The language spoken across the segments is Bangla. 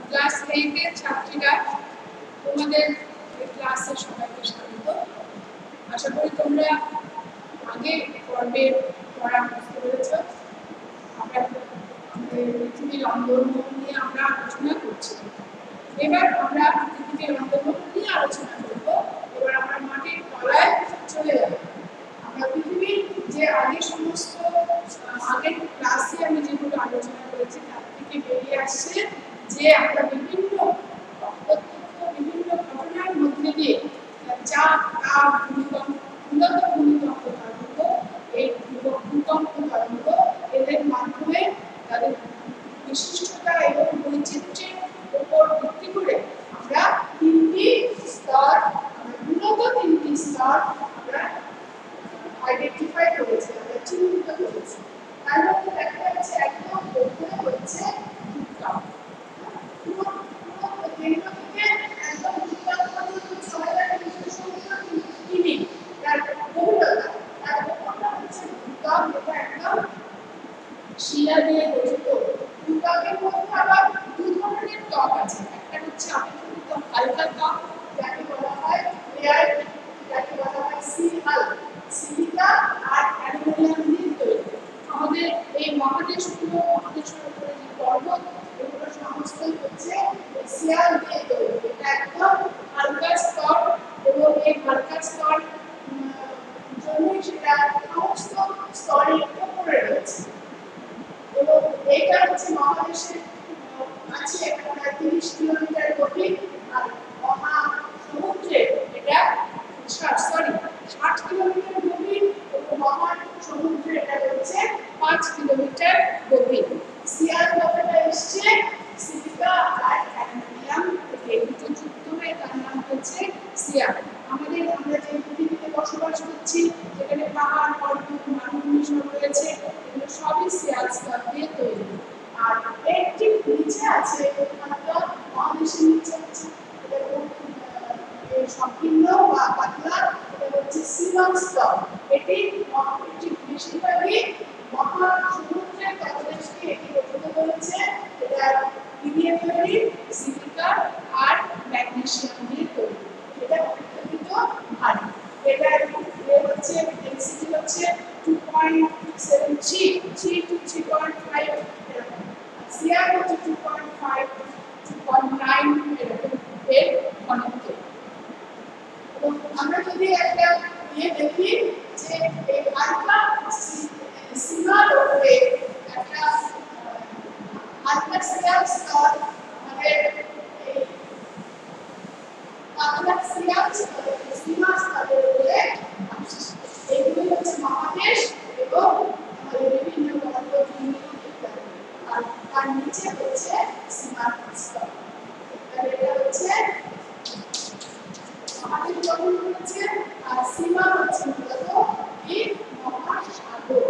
ক্লাস 8 এর ছাত্রীরা, তোমাদের এই ক্লাসে সবাইকে স্বাগত। আশা করি তোমরা আগে পর্বে পড়া বুঝতে পেরেছ। আমরা আমাদের পৃথিবীর অন্দরমহল নিয়ে আমরা আলোচনা করছি। এবার আমরা পৃথিবীর অন্দরমহল নিয়ে আলোচনা করব। এবার আমরা মাটির তলায় চলে যাব। আমরা পৃথিবীর যে আগের সমস্ত আগের ক্লাসে আমি যেগুলো আলোচনা করেছি তার থেকে বেরিয়ে আসছে যে আমরা বিভিন্ন ঘটনার মধ্যে দিয়ে চাপ, তাপ, ভূমিকম্প, উন্নত ভূমিকম্প তরঙ্গ, এই ভূকম্প তরঙ্গ এদের মাধ্যমে তাদের বিশিষ্টতা এবং বৈচিত্র্যের উপর ভিত্তি করে আমরা তিনটি স্তর আমরা আইডেন্টিফাই করেছি, আমরা চিহ্নিত করেছি। তার মধ্যে দেখা যাচ্ছে একদম প্রথমে হচ্ছে ভূকম্প। শিলা দিয়ে গঠিত। ভূত্বকের মধ্যে আবার দুই ধরনের ত্বক আছে। একটা হচ্ছে আপেক্ষিক হালকা ত্বক, যাকে বলা হয় লেয়ার, যাকে বলা হয় সিলিকা আর অ্যালুমিনিয়াম দিয়ে তৈরি। আমাদের এই মহাদেশগুলো, মহাদেশের উপরে যে পর্বত, এগুলো সমস্তই হচ্ছে শিয়াল দিয়ে তৈরি। এটা একদম হালকা স্তর এবং এই হালকা স্তর জন্যই সেটা সমস্ত স্তরের উপরে রয়েছে। এবং এইটা হচ্ছে মহাদেশের আছে প্রায় 30 কিলোমিটার গভীর, আর মহাসমুদ্রে এটা 60 কিলোমিটার গভীর এবং মহাসমুদ্রে এটা হচ্ছে 5 কিলোমিটার গভীর। শিয়াল কথাটা এসছে সিলিকা আর অ্যালুমিনিয়াম থেকে, দুটো যুক্ত হয়ে তার নাম হচ্ছে শিয়াল। আমরা যে পৃথিবীতে বসবাস করছি, যেখানে পাহাড়, পর্বত, মালভূমি সব রয়েছে, এগুলো সবই শিয়াল স্তর দিয়ে তৈরি। আর এর ঠিক নিচে আছে মহাদেশের নিচে আছে সংকীর্ণ বা পাতলা, এটা হচ্ছে সীমা স্তর। এটি বেশিরভাগই মহাসমুদ্রের তলদেশকে এটি গঠিত করেছে। এটা কি দিয়ে তৈরি? সিলিকা আর ম্যাগনেসিয়াম দিয়ে তৈরি। এটা অপেক্ষাকৃত ভারী। এটা হচ্ছে ডেনসিটি হচ্ছে 2.73 to 3.5 এরকম। শিয়াল হচ্ছে 2.5 2.9 এরকম এর ঘনত্ব। এবং আমরা যদি একটা দেখি যে এই হালকা সীমার উপরে একটা হালকা শিয়াল স্তর, আমাদের এই পাতলা শিয়াল স্তর, সীমা স্তরের উপরে এগুলো হচ্ছে মহাদেশ এবং আমাদের বিভিন্ন পর্বত, ইত্যাদি। আর তার নিচে হচ্ছে সীমা স্তর। এটা হচ্ছে আমাদের যখন হচ্ছে সীমা হচ্ছে মূলত এই মহাসাগর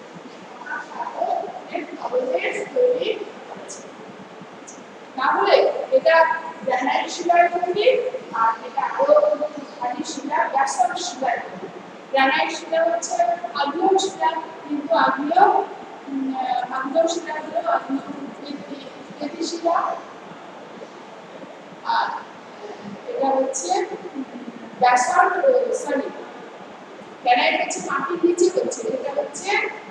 এর তলদেশ তৈরি হচ্ছে। তাহলে এটা গ্রানাইট শিলার তৈরি, আর এটা আরো ভারী শিলা, ব্যাসল্ট শিলার তৈরি। গ্রানাইট শিলা হচ্ছে আগ্নেয় শিলা, কিন্তু আগ্নেয় শিলাগুলো আগ্নেয় শিলা। আর এটা হচ্ছে ব্যাসল্ট, সরি গ্রানাইট হচ্ছে মাটির নিচে হচ্ছে, এটা হচ্ছে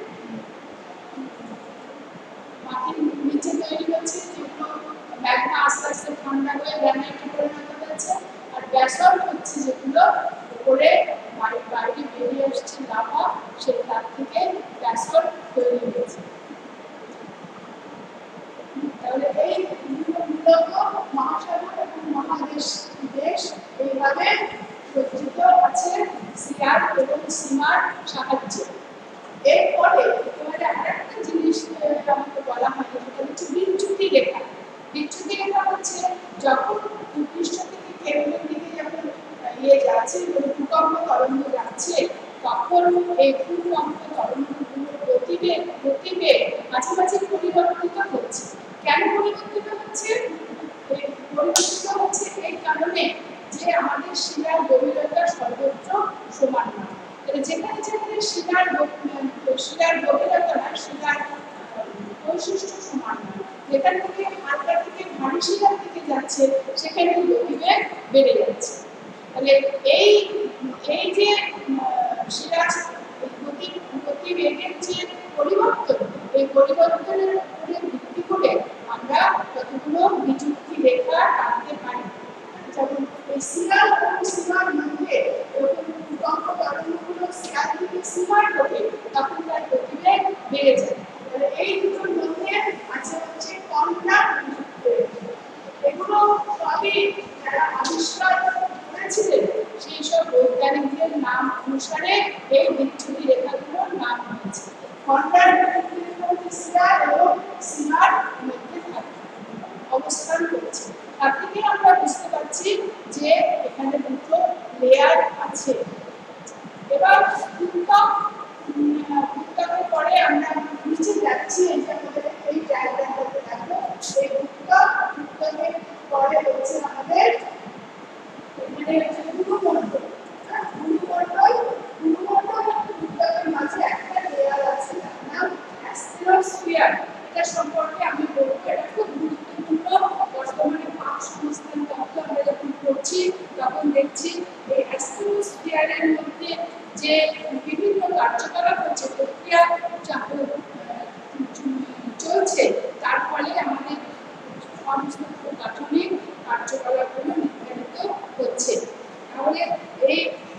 মাটির নিচে তৈরি হচ্ছে, যেগুলো ম্যাগমা আস্তে আস্তে ঠান্ডা হয়ে গ্রানাইটে পরিণত হয়েছে। আর ব্যাসল্ট হচ্ছে যেগুলো উপরে বাইরে বেরিয়ে আসছে লাভা, সেই তার থেকে ব্যাসল্ট তৈরি হয়েছে। তাহলে এই মূলত মহাসাগর এবং মহাদেশ দেশ এইভাবে সজ্জিত আছে শিয়াল এবং সীমার সাহায্যে। এরপরে তোমাদের আরেকটা জিনিস আমাকে বলা হয়, সেটা হচ্ছে বিচ্যুতি রেখা। বিচ্যুতি রেখা হচ্ছে যখন ভূপৃষ্ঠ থেকে কেন্দ্রের দিকে যখন যাচ্ছে, ভূকম্প তরঙ্গ যাচ্ছে, তখন এই ভূকম্প তরঙ্গগুলোর গতিবেগ মাঝে পরিবর্তিত হচ্ছে। কেন পরিবর্তিত হচ্ছে? পরিবর্তিত হচ্ছে এই কারণে যে আমাদের শিলার গভীরতা সর্বোচ্চ সমান নয়। যেখানে শিলার গভীরতা না, শিলার বৈশিষ্ট্য সমান নয়, যেখান থেকে হালকা থেকে ভারী শিলার দিকে যাচ্ছে সেখানে গতিবেগ বেড়ে যাচ্ছে। তাহলে এই এই যে শিলার গতিবেগের যে পরিবর্তন, এই পরিবর্তনের উপরে ভিত্তি করে আমরা কতগুলো বিযুক্তি রেখা টানতে পারি। যেমন এই শিলার সীমার মধ্যে যখন ভূকম্প তরঙ্গগুলো শিলার দিকে সীমার ঘটে তখন তার গতিবেগ বেড়ে যায়। তাহলে এই দুটোর মধ্যে আছে হচ্ছে কন্টাক্ট বিযুক্তি রেখা। এগুলো সবই যারা আবিষ্কার করেছিলেন সেই সব বৈজ্ঞানিকদের নাম অনুসারে এই বিচ্ছুতি রেখাগুলোর নাম হয়েছে। কন্টাক্ট বিযুক্তি রেখা হচ্ছে শিলা এবং সীমার মধ্যে থাকে অবস্থান করছে। তার থেকে আমরা বুঝতে পারছি যে এখানে দুটো লেয়ার আছে। এবার ভূত্বকের পরে আমরা নিচে যাচ্ছি, এটা আমাদের এই ডায়াগ্রামটাতে দেখো। এই ভূত্বকের পরে হচ্ছে আমাদের এখানে হচ্ছে ভূমণ্ডল। ভূত্বকের মাঝে একটা লেয়ার আছে তার নাম অ্যাস্টেরোস্ফিয়ার। এটা সম্পর্কে আমি বলবো, এটা খুব গুরুত্বপূর্ণ। বর্তমানে পাক সংস্থান তত্ত্ব আমরা যখন পড়ছি তখন দেখছি এই অ্যাস্টেরোস্ফিয়ারের মধ্যে যে বিভিন্ন কার্যকলাপ হচ্ছে, প্রক্রিয়া চলছে, তার ফলে আমাদের সমস্ত প্রাথমিক কার্যকলাপগুলো নির্ধারিত হচ্ছে। তাহলে এই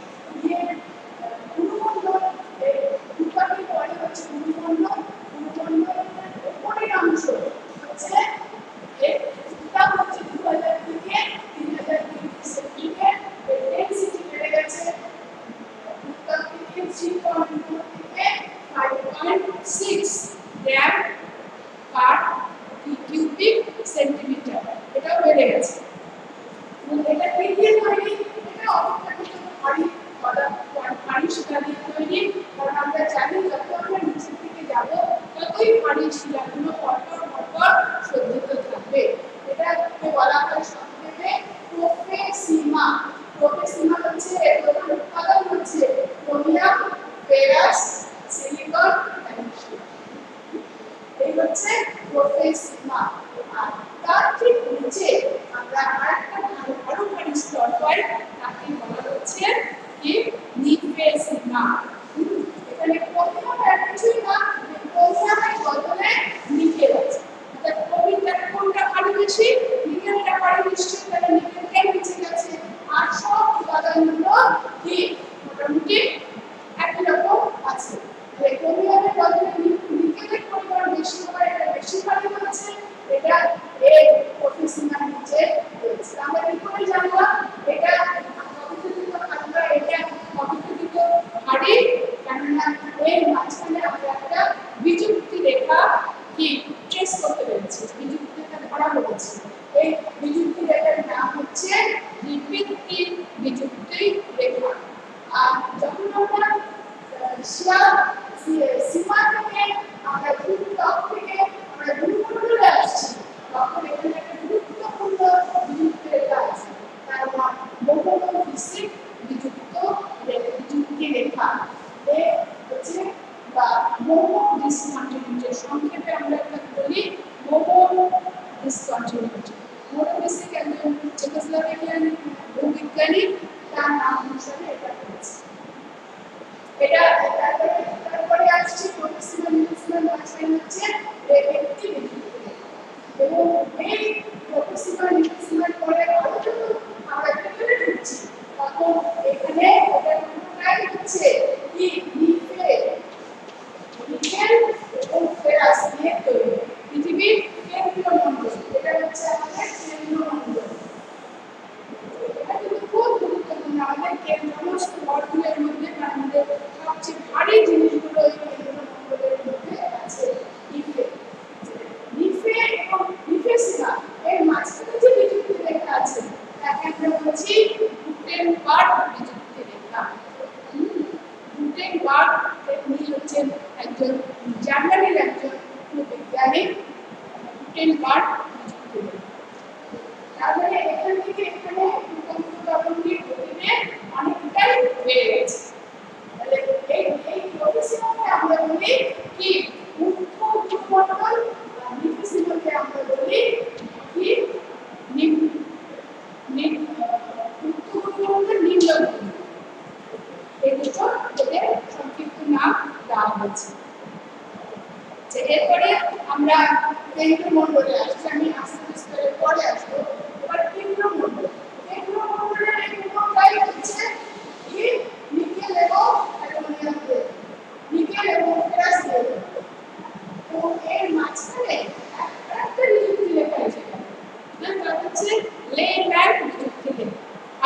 ভূমণ্ডল, ভূত্বকের পরে হচ্ছে ভূমণ্ডল। ভূমণ্ডলের উপরের অংশ হচ্ছে ভূত্বক হচ্ছে 2000 থেকে 3000 ডিগ্রি সেন্টিগ্রেড। এর ডেনসিটি বেড়ে গেছে ভূত্বক থেকে 3.4 থেকে 5.6 গ্রাম পার কিউবিক সেন্টিমিটার। এটাও বেড়ে গেছে। এটা দিয়ে তৈরি, এটা অপেক্ষাকৃত ভারী শিলা দিয়ে তৈরি। কারণ আমরা জানি যত আমরা নিচের দিকে যাব ততই ভারী শিলাগুলো পরপর সজ্জিত থাকবে। এটাকে বলা হয় সংক্ষেপে প্রোফেসিমা। প্রোফেসিমা হচ্ছে এর প্রধান উপাদান হচ্ছে ক্রোমিয়াম, ফেরাস, সিলিকন, ম্যাগনেসিয়াম। এই হচ্ছে প্রোফেসিমা। আর তার ঠিক নিচে আমরা আরেকটা আরো ভারী স্তর পাই, তাকে বলা হচ্ছে কি নিফেসিমা। এখানে ক্রোমিয়াম আর কিছুই না, ক্রোমিয়ামের বদলে নিকেল আছে। অর্থাৎ ক্রোমিয়াম কোনটা ভারী বেশি, নিকেলটা ভারী বেশি, তাহলে নিকেলটা নিচে গেছে। আর সব উপাদানগুলো কি মোটামুটি একই রকম আছে। ক্রোমিয়ামের বদলে নিকেলের পরিমাণ বেশি হয়, এটা বেশি ভারী হচ্ছে। এটা এই প্রোফেসিমার নিচে রয়েছে। আমরা কি করে জানলাম এটা অপেক্ষাকৃত হালকা, এটা অপেক্ষাকৃত ভারী? কেননা এর মাঝখানে আমরা একটা বিযুক্তি রেখা কি ট্রেস করতে পেরেছি, বিযুক্তি রেখা ধরা হয়েছে। এই বিযুক্তি রেখার নাম হচ্ছে রিপিটটি বিযুক্তি রেখা। আর যখন আমরা সীমা থেকে আমরা ভূত্বক থেকে আমরা ভূমণ্ডলে আসছি তখন এখানে একটা গুরুত্বপূর্ণ বিযুক্তি রেখা আছে, তার নাম মোনোফিসিক বিযুক্তি রেখা। হচ্ছে বা মোনো ডিসকন্টিনিউটি, সংক্ষেপে আমরা এটা বলি মোনো ডিসকন্টিনিউটি। মোনোফিসিক একজন চেকোস্লোভাকিয়ান ভূবিজ্ঞানী, তার নাম অনুসারে এটা হয়েছে। এটা তারপরে আসছে প্রোফেসিমার নিউক্লিয়ার মাঝখানে হচ্ছে রেফ্লেক্টিভ বিযুক্তি রেখা। এবং এই প্রোফেসিমার নিউক্লিয়ার পরে আরো যখন আমরা ভেতরে ঢুকছি তখন এখানে ওটা পুরোটাই হচ্ছে কি নিকেল এবং ফেরাস দিয়ে তৈরি। পৃথিবীর কেন্দ্রীয় মণ্ডল, এটা হচ্ছে আমাদের কেন্দ্রীয় মণ্ডল। এটা কিন্তু খুব গুরুত্বপূর্ণ। আমাদের সমস্ত মণ্ডলের মধ্যে আমাদের সবচেয়ে ভারী জিনিসগুলো এই কেন্দ্রীয় মণ্ডলের মধ্যে আছে। নিফে এবং নিফেসিমা এর মাঝখানে যে বিযুক্তি রেখা আছে তাকে আমরা বলছি গুটেনবার্গ বিযুক্তি রেখা। গুটেনবার্গ তিনি হচ্ছেন একজন জার্মানির একজন বিজ্ঞানী। গুটেনবার্গ বিযুক্তি রেখা, তাহলে এখান থেকে এখানে ভূকম্প তরঙ্গের গতিবেগ অনেকটাই বেড়ে গেছে। তাহলে এই প্রোফেসিমাকে আমরা বলি কি মুখ্য ভূমণ্ডল, আর নিফেসিমাকে আমরা বলি কি কেন্দ্রমণ্ডলে আসছে, আমি আস্তে আস্তে পরে আসবো। এবার কেন্দ্রমণ্ডল, কেন্দ্রমণ্ডলের এই পুরোটাই হচ্ছে কি নিকেল এবং অ্যালুমিনিয়াম দিয়ে, নিকেল এবং ফেরাস দিয়ে। তো এর মাঝখানে একটা নিযুক্তি লেখা আছে, তার হচ্ছে লেল্যান্ড নিযুক্তি লেখা,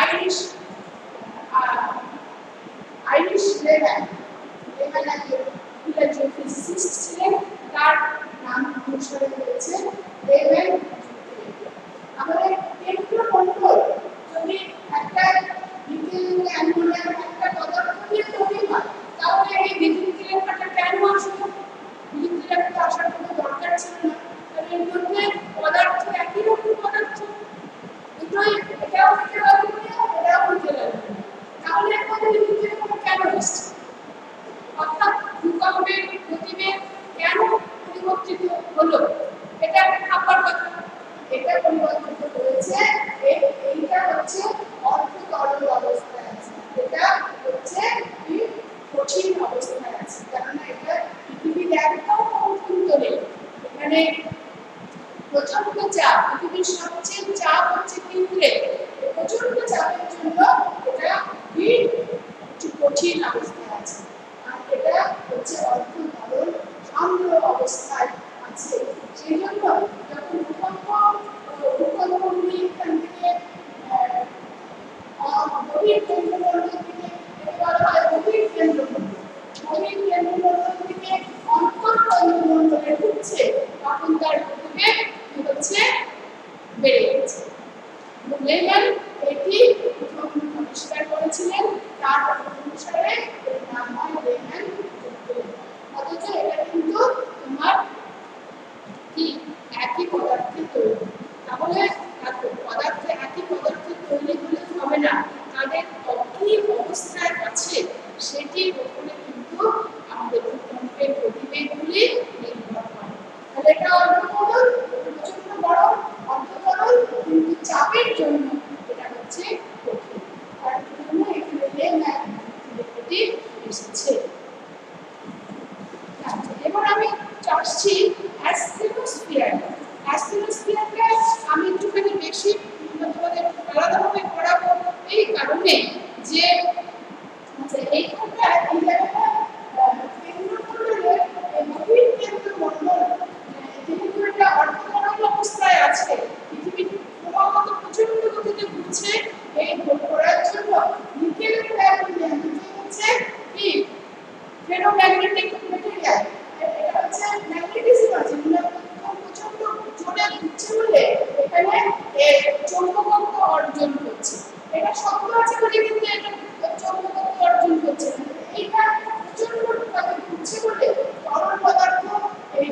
আইরিশ লেল্যান্ড। এখানে একজন ফিজিসিস্ট ছিলেন, তার নাম অনুসারে হয়েছে লেল্যান্ড নিযুক্তি লেখা। আমাদের কেন্দ্রমণ্ডল যদি একটা নিকেল অ্যালুমিনিয়াম একটা পদার্থ দিয়ে তৈরি হয়, তাহলে এই নিযুক্তি লেখাটা কেন আসলো? নিযুক্তি লেখাটা আসার কোনো দরকার ছিল না, কারণ এর মধ্যে পদার্থ একই রকম পদার্থ, দুটোই, এটাও নিকেল অ্যালুমিনিয়াম, এটাও নিকেল অ্যালুমিনিয়াম, তাহলে এর মধ্যে নিযুক্তি লেখা কেন এসছে? অর্থাৎ ভূকম্পের গতিবেগ কেন পরিবর্তিত হলো? এটা একটা ভাবার কথা। এটা পরিবর্তিত হয়েছে, এইটা হচ্ছে অল্প তরল অবস্থায় আছে, এটা হচ্ছে কি কঠিন অবস্থায় আছে, কারণ এটা পৃথিবীর একদম অভ্যন্তরে, এখানে প্রচন্ড চাপ, পৃথিবীর সবচেয়ে চাপ হচ্ছে কেন্দ্রে, প্রচন্ড চাপের জন্য এটা কি একটু কঠিন অবস্থায় আছে, আর এটা হচ্ছে অল্প তরল সান্দ্র অবস্থায় আছে। সেই জন্য যখন ভূকম্পগুলি এখান থেকে গভীর কেন্দ্রমণ্ডল থেকে, বলা হয় গভীর কেন্দ্রমণ্ডল, গভীর কেন্দ্রমণ্ডল থেকে অন্তর কেন্দ্রমণ্ডলে ঢুকছে, তখন তার গতিবেগ কি হচ্ছে? বেড়ে গেছে। লেল্যান্ড এটি প্রথম আবিষ্কার করেছিলেন, তার অনুসারে এর নাম হয় লেল্যান্ড নিযুক্তি লেখা। অথচ এটা কিন্তু তোমার কি একই পদার্থের তৈরি, তাহলে পদার্থে একই পদার্থের তৈরি হলে হবে না, তাদের কি অবস্থায় আছে সেটির উপরে কিন্তু আমাদের ভূকম্পের গতিবেগগুলি নির্ভর করে। তাহলে এটা অল্প তরল, প্রচন্ড বড়, অল্প তরল, কিন্তু চাপের জন্য এটা হচ্ছে কঠিন, আর জন্য এখানে লেল্যান্ড নিযুক্তি লেখাটি এসেছে। এবার আমি আসছি অ্যাস্টেনোস্ফিয়ার। অ্যাস্টেনোস্ফিয়ারকে আমি একটুখানি বেশি তোমাদের আলাদাভাবে পড়াবো এই কারণে যে এইখানটা এই জায়গাটা কেন্দ্রমণ্ডলের গভীর কেন্দ্রমণ্ডল, যেহেতু এটা অর্ধতরল অবস্থায় আছে, পৃথিবী ক্রমাগত প্রচন্ড গতিতে ঘুরছে, এই ঘোরার জন্য নিকেলের অ্যালুমিনিয়াম হচ্ছে কি ফেরোম্যাগনেটিক ম্যাটেরিয়াল, এটা হচ্ছে ম্যাগনেটিজম আছে, প্রচন্ড জোরে ঘুরছে বলে এখানে চৌম্বকত্ব অর্জন করছে। এটা শক্ত আছে বলে কিন্তু এটা চৌম্বকত্ব অর্জন করছে না, এইটা প্রচন্ড ভাবে ঘুরছে বলে তরল পদার্থ এই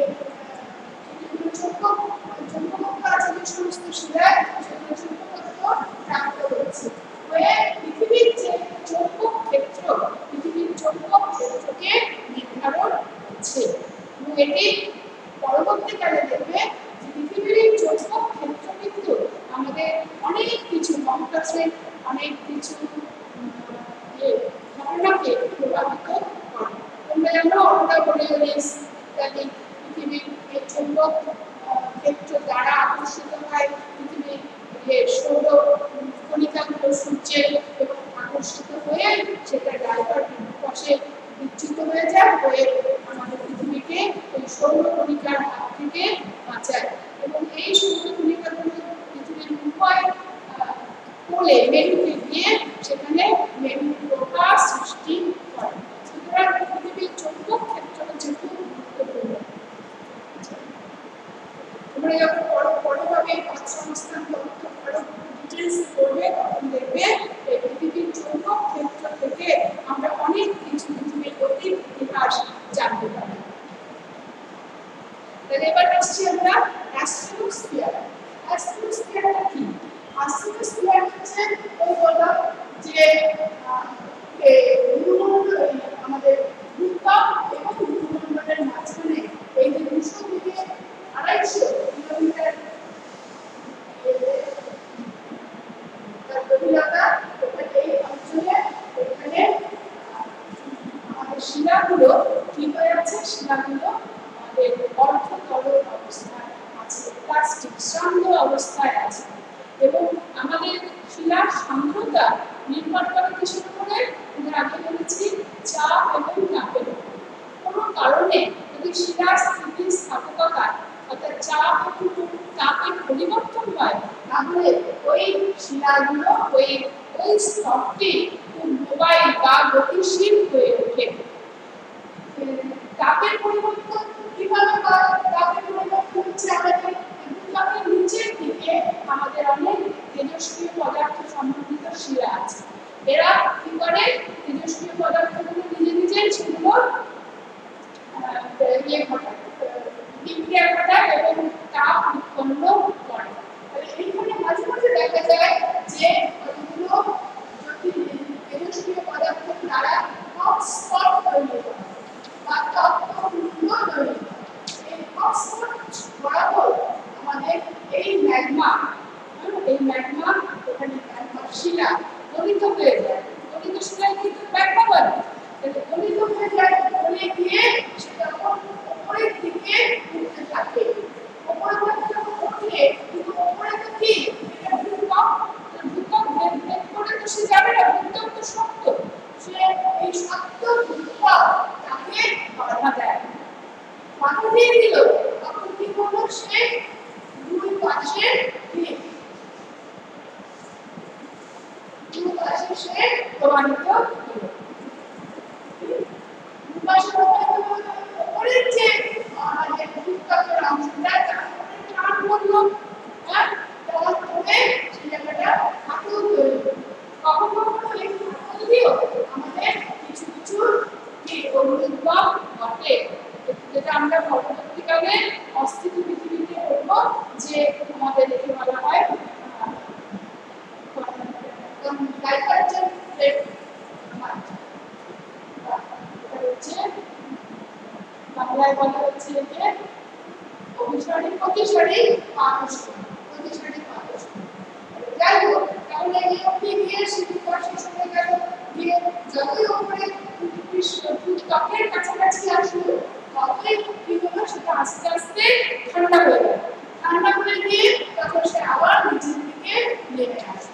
চৌম্বকত্ব আছে যে সমস্ত শিলায়, সেগুলো চৌম্বকত্ব প্রাপ্ত হচ্ছে হয়ে পৃথিবীর যে চৌম্বক ক্ষেত্র, পৃথিবীর চৌম্বক ক্ষেত্রকে নির্ধারণ করছে। এবং এটি পরবর্তীকালে দেখবে যে পৃথিবীর এই চৌম্বক ক্ষেত্র কিন্তু আমাদের অনেক কিছু মহাকাশে অনেক কিছু ঘটনাকে প্রভাবিত করে। তোমরা জানো অরোরা বোরিয়ালিস ইত্যাদি পৃথিবীর এই চৌম্বক ক্ষেত্র দ্বারা আকর্ষিত হয়, পৃথিবীর সৌর কণিকাগুলো সূর্যের এবং আকর্ষিত হয়ে সেটা ডাইভার পাশে বিচ্যুত হয়ে যায়, হয়ে আমাদের পৃথিবীকে ওই সৌর কণিকার হাত থেকে বাঁচায়। এবং এই সৌর কণিকাগুলো পৃথিবীর উভয় কোলে মেরুতে গিয়ে সেখানে মেরু প্রবাহ সৃষ্টি করে। সুতরাং পৃথিবীর চৌম্বক ক্ষেত্র হচ্ছে খুব গুরুত্বপূর্ণ। তোমরা যখন পরভাবে পাঁচ সংস্থান তত্ত্ব আরো ডিটেলসে পড়বে, তখন দেখবে এই পৃথিবীর চৌম্বক ক্ষেত্র থেকে আমরা অনেক কিছু পৃথিবীর অতীত ইতিহাস জানতে পারি। তাহলে এবার আসছি আমরা অ্যাস্ট্রোস্ফিয়ার। অ্যাস্ট্রোস্ফিয়ারটা কি? অ্যাস্ট্রোস্ফিয়ার হচ্ছে ওই বললাম যে আমাদের ভূত্বক এবং ভূমণ্ডলের মাঝখানে এই যে 200 থেকে 250 কিলোমিটার গভীরতা, এই অঞ্চলে এখানে আমাদের শিলাগুলো কি হয়ে আছে? শিলাগুলো আমাদের অর্ধতরল অবস্থায় বিশ্রান্ত অবস্থায় আছে এবং আমাদের শিলার সান্দ্রতা নির্ভর করে কিসের উপরে? আমরা আগে বলেছি চাপ এবং তাপের উপর। কোনো কারণে যদি শিলার স্থিতিস্থাপকতা অর্থাৎ চাপ এবং তাপের পরিবর্তন হয় তাহলে ওই শিলাগুলো ওই স্তরটি খুব মোবাইল বা গতিশীল হয়ে ওঠে। তাপের পরিবর্তন কিভাবে হয়? তাপের পরিবর্তন হচ্ছে আমাদের ভূত্বকের নিচের দিকে আমাদের অনেক তেজস্ক্রিয় পদার্থ সম্বন্ধিত শিলা আছে। এরা কি করে? তেজস্ক্রিয় পদার্থগুলো নিজে নিজেই সেগুলো বিক্রিয়া ঘটায় এবং তাপ উৎপন্ন করে। এইখানে মাঝে মাঝে দেখা যায় যে কতগুলো তেজস্ক্রিয় পদার্থের দ্বারা হটস্পট তৈরি হয় বা তপ্তকুণ্ড তৈরি হয়। এই হটস্পট বরাবর আমাদের এই ম্যাগমা এখানে ম্যাগমা শিলা গলিত হয়ে যায়। গলিত শিলায় কিন্তু ম্যাগমা বলে গলিত হয়ে যায়, গলে গিয়ে সেটা উপরের দিকে উঠতে থাকে। উপরের দিকে উঠলে কিন্তু উপরে তো কি এটা ভূত্বক ভেদ করে তো সে যাবে না, ভূত্বক তো শক্ত, সে এই শক্ত ভূত্বক তাকে বাধা দেয়। বাধা দিয়ে দিল তখন কি করলো? সে দুই পাশে সে প্রমাণিত হলো। উপরের যে আমাদের ভূত্বকের অংশটা তারপরে টান করলো, টান করে সেই জায়গাটা ফাটল তৈরি হলো। কখন কখনো এই ফাটল দিয়েও আমাদের কিছু কিছু অনুদ্ভব ঘটে, যেটা আমরা পরবর্তীকালে অস্থিত পৃথিবীতে পড়বো যে আমাদের একে বলা হয় ডাইভারজেন্ট প্লেট। বাংলায় বলা হচ্ছে যে অভিসারী প্রতিসারী আকর্ষণ। যাই হোক, তাহলে এই অবধি গিয়ে শিক্ষা শেষ হয়ে গেল। গিয়ে যতই উপরে ভূত্বকের কাছাকাছি আসলো ততই কি হলো? সেটা আস্তে আস্তে ঠান্ডা হয়ে গেল। ঠান্ডা হয়ে গিয়ে তখন সে আবার নিচের দিকে নেমে আসে।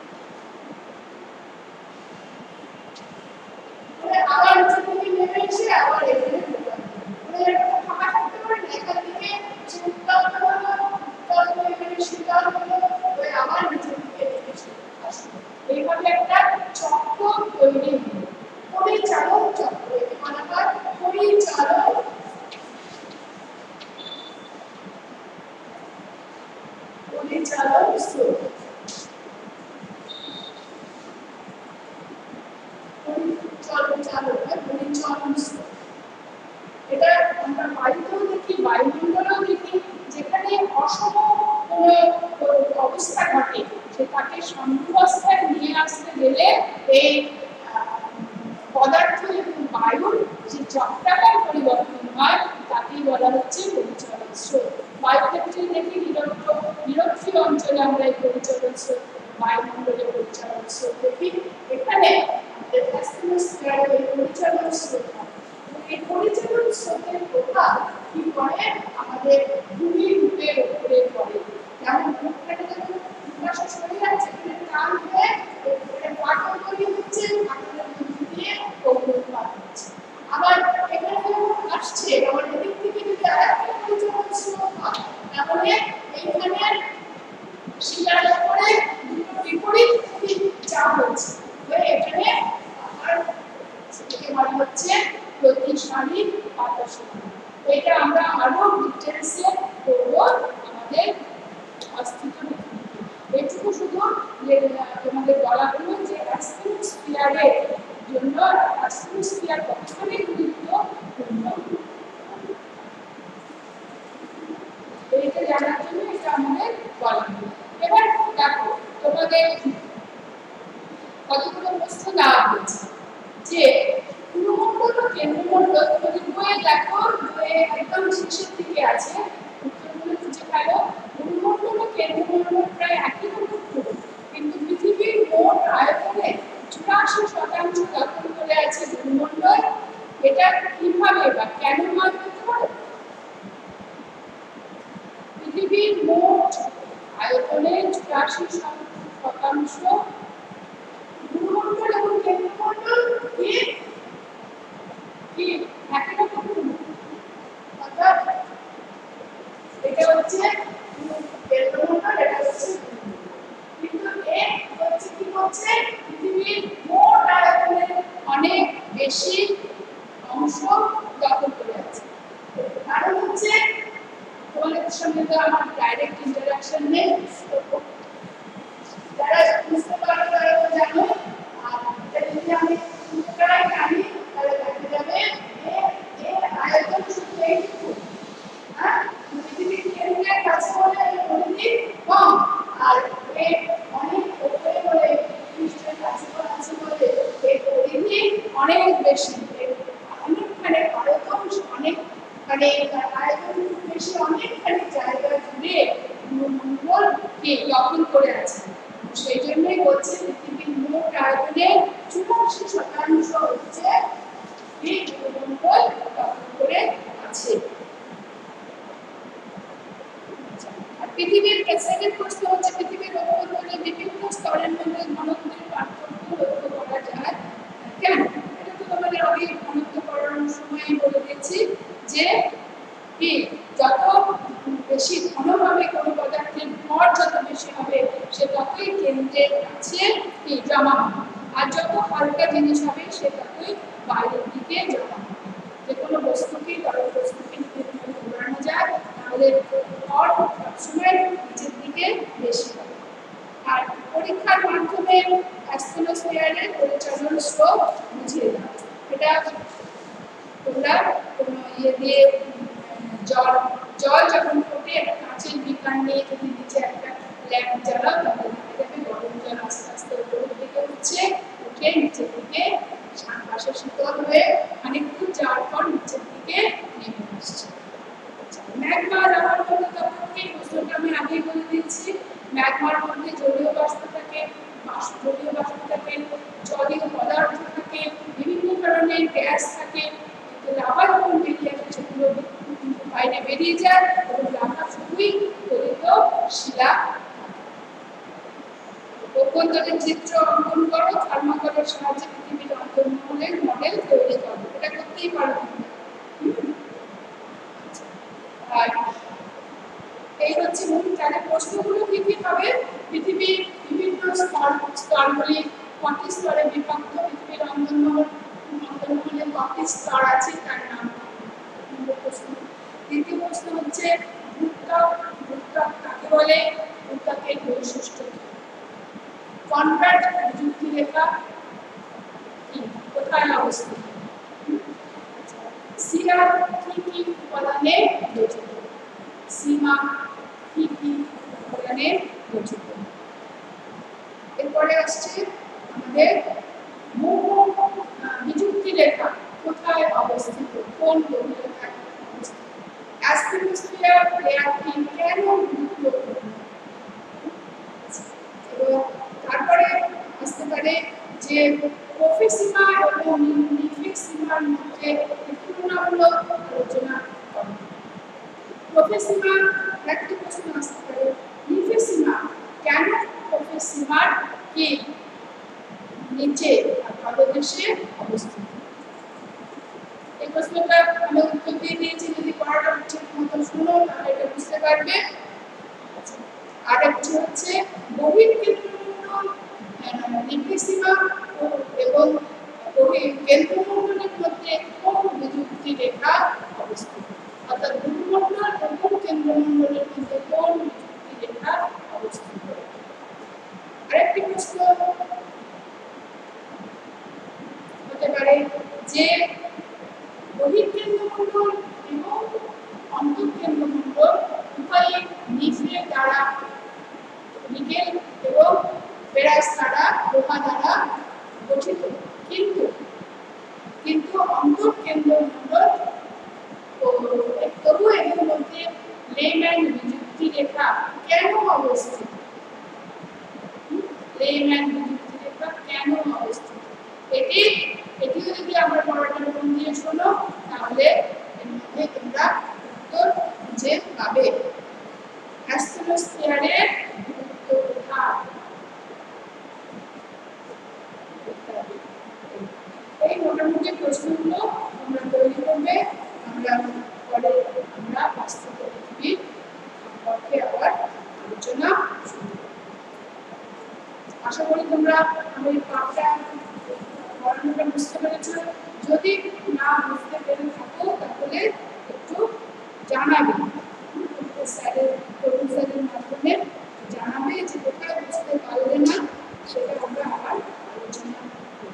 আবার নিচের দিকে নেমে এসে আবার এখানে ফাঁকা থাকতে পারে না, এখান থেকে সে উত্তপ্ত হলো, এখানে শীতল হলো, আবার নিচের দিকে আসলো। এইভাবে একটা চক্র তৈরি হলো, পরিচালক চক্র। এখানে বলা হয় পরিচালক স্রোত। পরিচালন স্রোত এটা আমরা বায়ুতেও দেখি, বায়ুমণ্ডলেও দেখি। যেখানে অসম অবস্থা ঘটে সেটাকে সাম্যাবস্থায় নিয়ে আসতে গেলে এই পদার্থ এবং বায়ুর যে চক্রাকার পরিবর্তন হয় তাকেই বলা হচ্ছে পরিচালন স্রোত। বায়ুক্ষেত্রে দেখি নিরক্ষীয় অঞ্চলে আমরা এই পরিচালন স্রোত, বায়ুমণ্ডলে পরিচালন স্রোত দেখি। এখানে আমাদের অ্যাস্ট্রোস্ফিয়ারে এই পরিচালন স্রোত হয়। এই পরিচালন স্রোতের প্রভাব কি করে? আমাদের ভূমিরূপের উপরে পড়ে। যেমন ভূপৃষ্ঠে যখন ভূমিকম্প সরে যাচ্ছে, টান হয়ে ফাটল তৈরি হচ্ছে, ফাটলের মধ্যে দিয়ে অগ্নুৎপাত হচ্ছে। আবার এখানে আসছে, আবার এদিক থেকে যদি আরেকটা পরিচালন স্রোত হয় তাহলে এইখানে শিলার উপরে দুটো বিপরীত চাপ হচ্ছে, এখানে আবার সেটাকে বলা হচ্ছে প্রতিসারী বাতাস। এটা আমরা আরো ডিটেইলসে পড়ব আমাদের অস্থিত পৃথিবীতে। এটুকু শুধু তোমাদের বলা হলো যে অ্যাস্ট্রোস্ফিয়ারের জন্য অ্যাস্ট্রোস্ফিয়ার কতখানি গুরুত্বপূর্ণ, এইটা জানার জন্য এটা আমাদের বলা হলো। এবার দেখো তোমাদের কতগুলো প্রশ্ন দেওয়া হয়েছে যে গুরুমণ্ডল ও কেন্দ্রমণ্ডল। তোমাদের বইয়ে দেখো, বইয়ে একদম শেষের দিকে আছে, উত্তরগুলো খুঁজে ফেলো। গুরুমণ্ডল ও কেন্দ্রমণ্ডল প্রায় একই রকম, কিন্তু পৃথিবীর মোট আয়তনে 84% দখল করে আছে গুরুমণ্ডল। এটা কিভাবে বা কেন হয় বলতে পারো? পৃথিবীর পৃথিবীর মোট আয়তনের ৮৪% ভূমণ্ডল এবং কেন্দ্রমণ্ডল কি কি একই রকম। অর্থাৎ এটা হচ্ছে কেন্দ্রমণ্ডল, এটা হচ্ছে কিন্তু এ হচ্ছে কি হচ্ছে পৃথিবীর মোট আয়তনের অনেক বেশি অংশ দখল করে আছে। কারণ হচ্ছে তোমাদের সঙ্গে তো আমার ডাইরেক্ট ইন্টারাকশন নেই, যারা বুঝতে পারো তারা তো জানো। আর যদি আমি পুরোটাই জানি তাহলে দেখা যাবে এর আয়তন শুধু এইটুকু। হ্যাঁ, পৃথিবীর কেন্দ্রের কাছে বলে এই পরিধি কম, আর এর অনেক উপরে বলে পৃষ্ঠের কাছে আছে বলে এর পরিধি অনেক বেশি। অনেকখানে আয়তন অনেকখানে আয়তন বেশি, অনেকখানি জায়গা জুড়ে ভূমণ্ডলকে দখল করে আছে। সেই জন্যই বলছে পৃথিবীর মোট আয়তনের ৮৪% হচ্ছে এই ভূমণ্ডল দখল করে আছে। আর পৃথিবীর সেকেন্ড প্রশ্ন হচ্ছে পৃথিবীর অভ্যন্তরে বিভিন্ন স্তরের মধ্যে ঘনত্বের পার্থক্য লক্ষ্য করা যায় কেন? এটা তো তোমাদের আগে ঘনত্ব পড়ানোর সময় বলে দিয়েছি যে কি যত বেশি ঘনভাবে কোনো পদার্থের ভর যত বেশি হবে সে ততই কেন্দ্রের কাছে কি জমা হবে, আর যত হালকা জিনিস হবে সে ততই বাইরের দিকে জমা হবে। যে কোনো বস্তুকে তরল বস্তুকে যদি ঘোরানো যায় তাহলে ভর সবসময় নিচের দিকে বেশি হবে। আর পরীক্ষার মাধ্যমে অ্যাস্ট্রোস্ফিয়ারের পরিচালন স্ট্রোক বুঝিয়ে দাও। এটা তোমরা কোনো ইয়ে দিয়ে জল যখন ফুটে একটা কাঁচের বিকার নিয়ে যদি নিচে একটা ল্যাম্প জ্বালাও তাহলে দেখা যাবে গরম জল আস্তে আস্তে উপরের দিকে উঠছে, উঠে নিচের দিকে পাশে শীতল হয়ে খানিকটু যাওয়ার পর নিচের দিকে নেমে আসছে। ম্যাগমা ব্যবহার করলে তখন কি প্রশ্নটা আমি আগেই বলে দিচ্ছি। ম্যাগমার মধ্যে জলীয় বাষ্প থাকে, জলীয় বাষ্প থাকে, জলীয় পদার্থ থাকে, বিভিন্ন ধরনের গ্যাস থাকে। লাভা যখন বেরিয়ে আসে সেগুলো বাইরে বেরিয়ে যায় এবং লাভা শুধুই গলিত শিলা। অভ্যন্তরীণ চিত্র অঙ্কন করো, থার্মোকলের সাহায্যে পৃথিবীর অন্তর্মহলের মডেল তৈরি করো। এটা করতেই পারো। আর এই হচ্ছে মূল তাহলে প্রশ্নগুলো কি কি হবে? পৃথিবীর বিভিন্ন স্তরগুলি কটি স্তরে বিভক্ত, পৃথিবীর অন্তর্মহলে কটি স্তর আছে তার নাম প্রশ্ন। দ্বিতীয় প্রশ্ন হচ্ছে ভূত্বক, ভূত্বক কাকে বলে, ভূত্বকের বৈশিষ্ট্য কি? কনভার্জ যুক্তি রেখা কোথায় অবস্থিত? সীমা কি কি উপাদানে গঠিত? সীমা কি কি উপাদানে গঠিত? এরপরে আসছে আমাদের বিযুক্তি রেখা কোথায় অবস্থিত, কোন গভীরতায় অবস্থিত? অ্যাস্ট্রোস্ফিয়ার লেয়ারটি কেন গুরুত্বপূর্ণ? এবং তারপরে আসতে পারে যে প্রোফিসিমা এবং নিফিসিমার মধ্যে তুলনামূলক আলোচনা করো। প্রোফিসিমা একটি প্রশ্ন আসতে পারে, নিফিসিমা কেন প্রোফিসিমার কি নিচে তলদেশে অবস্থিত? এই প্রশ্নটা আমি উত্তর দিয়ে দিয়েছি, যদি পড়াটা ঠিক মতো শুনো তাহলে এটা বুঝতে পারবে। আর একটি হচ্ছে বহির্কেন্দ্রমণ্ডল, নিফিসিমা এবং কেন্দ্রমণ্ডলের মধ্যে কোন বিযুক্তি রেখা অবস্থিত? অর্থাৎ ভূমণ্ডল এবং কেন্দ্রমণ্ডলের মধ্যে কোন বিযুক্তি রেখা অবস্থিত? আরেকটি প্রশ্ন হতে পারে যে বহির্কেন্দ্রমণ্ডল এবং অন্তঃকেন্দ্রমণ্ডল উভয়ই নিফের দ্বারা, নিকেল এবং ফেরাস দ্বারা, লোহা দ্বারা গঠিত, কিন্তু অন্তঃকেন্দ্রমণ্ডল তবু এর মধ্যে লেম্যান বিযুক্তি রেখা কেন অবস্থিত? লেম্যান বিযুক্তি রেখা কেন অবস্থিত? এটিও যদি আমরা পড়াটা মন দিয়ে শোনো তাহলে এর মধ্যে তোমরা উত্তর খুঁজে পাবে। স্কয়ারের গুরুত্ব কোথায়? এই মোটামুটি প্রশ্নগুলো আমরা তৈরি করবে। আমরা পরে আমরা বাস্তব পৃথিবীর সম্পর্কে আবার আলোচনা শুরু করব। আশা করি তোমরা আমার এই পাঠটা পড়ানোটা বুঝতে পেরেছো। যদি না বুঝতে পেরে থাকো তাহলে একটু জানাবে, স্যারের মাধ্যমে জানাবে যে কোথায় বুঝতে পারলে না, সেটা আমরা আবার আলোচনা করব।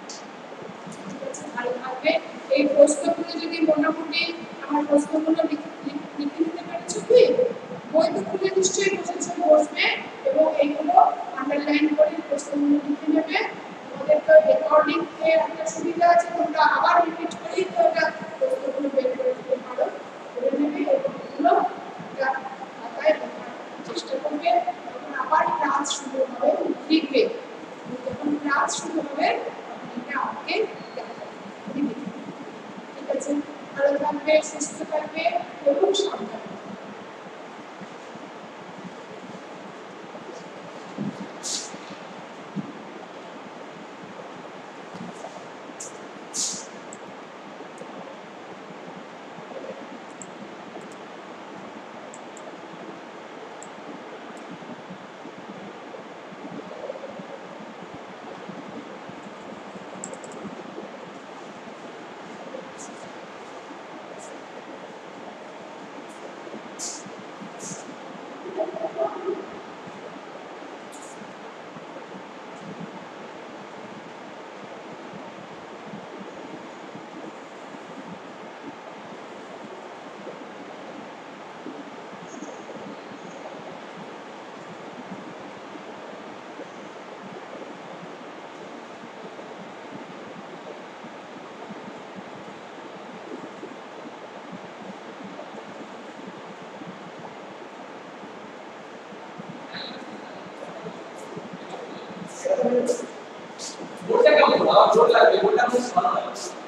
ঠিক আছে, ভালো থাকবে। এই প্রশ্নগুলো যদি মোটামুটি আমার প্রশ্নগুলো লিখে নিতে পেরেছো কি? বই তো খুলে নিশ্চয়ই বসবে এবং এইগুলো আন্ডারলাইন করে প্রশ্নগুলো লিখে নেবে। তোমাদের তো রেকর্ডিং এর একটা সুবিধা আছে, তোমরা আবার রিপিট করেই তো ওটা প্রশ্নগুলো বের করে দিতে পারো, করে নেবে এবং এগুলো একটা খাতায় লেখার চেষ্টা করবে। তখন আবার ক্লাস শুরু হবে, লিখবে, যখন ক্লাস শুরু হবে তখন এটা আমাকে দেখাবে। ঠিক আছে, ভালো থাকবে, সুস্থ থাকবে এবং সাবধানে। बोलते क्या बोला बोल रहा है बोलता कुछ सुना